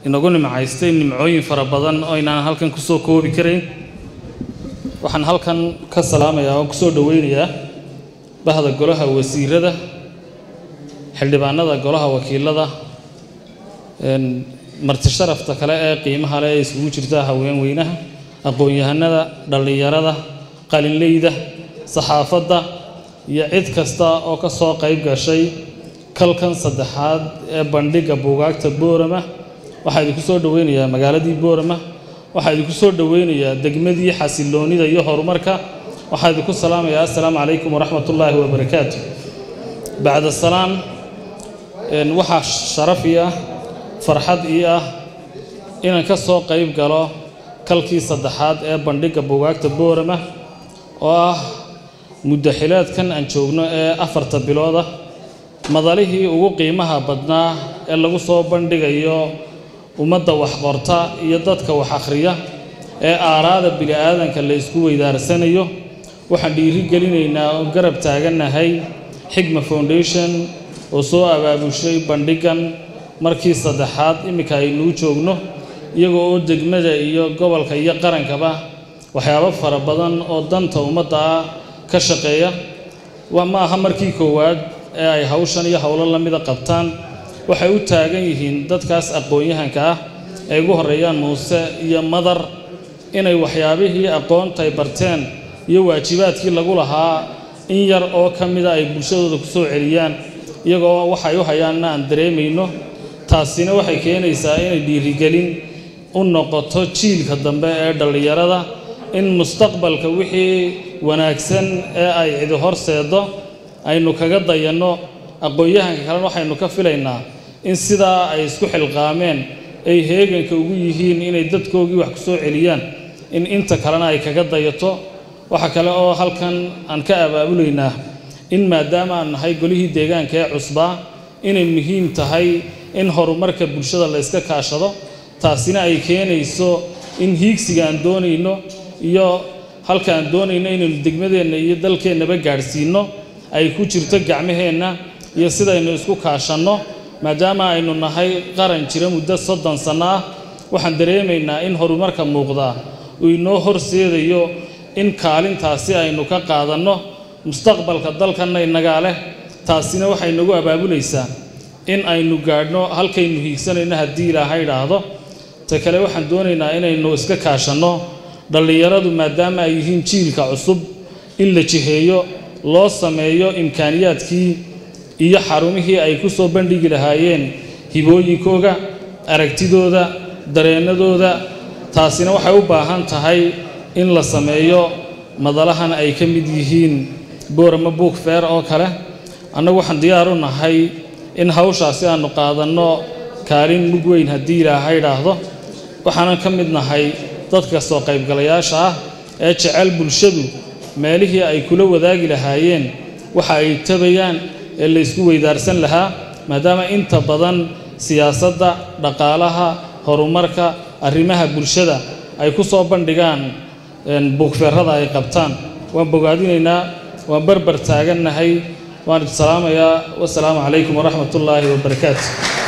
inagu nimcaystay nimcooyin fara badan oo inaan halkan ku soo koobi karayn. waxaan halkan ka salaamayaa oo ku soo dhaweynayaa bahda golaha wasiirada, xildhibaanada golaha wakiilada, marti sharafta kale ee qiimaha leh ee isugu jirta haween weynaha, aqoon-yahanada, dhalinyarada, qalinleyda, saxaafadda iyo cid kasta oo ka soo qayb gashay kalkan saddexaad ee bandhiga buugaagta Boorama. waxaan idinku soo dhaweynayaa magaaladii Boorama, waxaan idinku soo dhaweynayaa degmadii xasiloonida iyo horumarka. waxaan idinku salaamayaa assalaamu calaykum waraxmatullaahi wabarakaatuh. bacda salaam, waxaa sharaf ii ah, farxad ii ah inaan ka soo qayb galo kalkii saddexaad ee bandhiga buugaagta Boorama oo ah muddo xileedkan aan joogno ee 4 bilood ah, madalihii ugu qiimaha badnaa ee lagu soo bandhigayo ummadda wax qorta iyo dadka wax akhriya ee aaraada bini'aadanka la isku weydaarsanayo. waxaan dhiirigelinaynaa oo garab taaganahay Xigma Foundation oo soo abaabushay bandhigan markii saddexaad imika aynu joogno, iyagoo oo degmada iyo gobolka iyo qarankaba waxyaabo fara badan oo danta ummadda ka shaqeeya. ma aha markii koowaad ee ay hawshan iyo hawlo la mid qabtaan. waxay u taagan yihiin dadkaas aqoon-yahanka ah ee ugu horeeyaan Muuse iyo Madar inay waxyaabihii aqoonta ay barteen iyo waajibaadkii lagu lahaa in yar oo ka mid ah ay bulshadooda ku soo celiyaan, iyagoo waxay u hayaanna aan dareemayno. taasina waxay keenaysaa inay dhiirigelin u noqoto jiilka dambe ee dhalinyarada in mustaqbalka wixii wanaagsan ee ay cidi horseedo aynu kaga dayanno. aqoon-yahanka kalena waxaynu ka filaynaa in sidaa ay isku xilqaameen ay heeganka ugu yihiin inay dadkoogii wax ku soo celiyaan, in inta kalena ay kaga dayato. waxa kale oo halkan aan ka abaabulaynaa in maadaama aan nahay golihii deegaanka ee cusbaa inay muhiim tahay in horumarka bulshada la iska kaashado. taasina ay keenayso in hiigsiga aan doonayno iyo halka aan doonayno inaynu degmadeenna iyo dalkeennaba gaadhsiino ay ku jirto gacmaheenna iyo sidaynu isku kaashanno. maadaama aynu nahay qaran jira muddo 30 sano ah, waxaan dareemaynaa in horumarka muuqda uu inoo horseedayo in kaalintaasi aynu ka qaadanno mustaqbalka dalkanna inaga leh. taasina waxay nagu abaabulaysaa in aynu gaadhno halkaynu hiigsanayno haddii Ilaahay idhaahdo. ta kale waxaan doonaynaa inaynu iska kaashanno dhalinyaradu maadaama ay yihiin jiilka cusub, in la jiheeyo, loo sameeyo imkaaniyaadkii iyo xarumihii ay ku soo bandhigi lahaayeen hibooyinkooga, aragtidooda, dareenadooda. taasina waxay u baahan tahay in la sameeyo madalahan ay ka mid yihiin Boorama Book Fair oo kale. annagu waxaan diyaar u nahay in hawshaasi aanu qaadanno kaalin mug weyn haddii Ilaahay idhaahdo. waxaanan ka mid nahay dadka soo qaybgalayaasha ah ee jecel bulshadu meelihii ay kula wadaagi lahaayeen waxa ay tabayaan ee la isku weydaarsan lahaa, maadaama inta badan siyaasadda, dhaqaalaha, horumarka, arrimaha bulshada ay ku soo bandhigaan buugfeerada ay qabtaan. waan bogaadinaynaa, waan barbar taagannahay. waan salaamayaa. wassalaamu calaykum waraxmatullaahi wabarakaatuh.